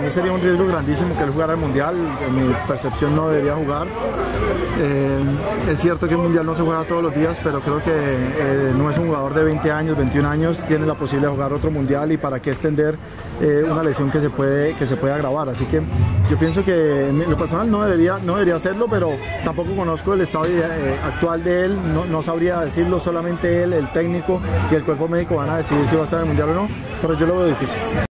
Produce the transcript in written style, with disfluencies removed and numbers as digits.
mí sería un riesgo grandísimo que él jugara el Mundial. En mi percepción no debería jugar. Es cierto que el Mundial no se juega todos los días, pero creo que no es un jugador de 20 años, 21 años, tiene la posibilidad de jugar otro Mundial y para qué extender una lesión que se puede agravar. Así que yo pienso que en lo personal no debería hacerlo, pero tampoco conozco el estado actual de él, no sabría decirlo, solamente él, el técnico y el cuerpo médico van a decidir si va a estar en el Mundial o no, pero yo lo veo difícil.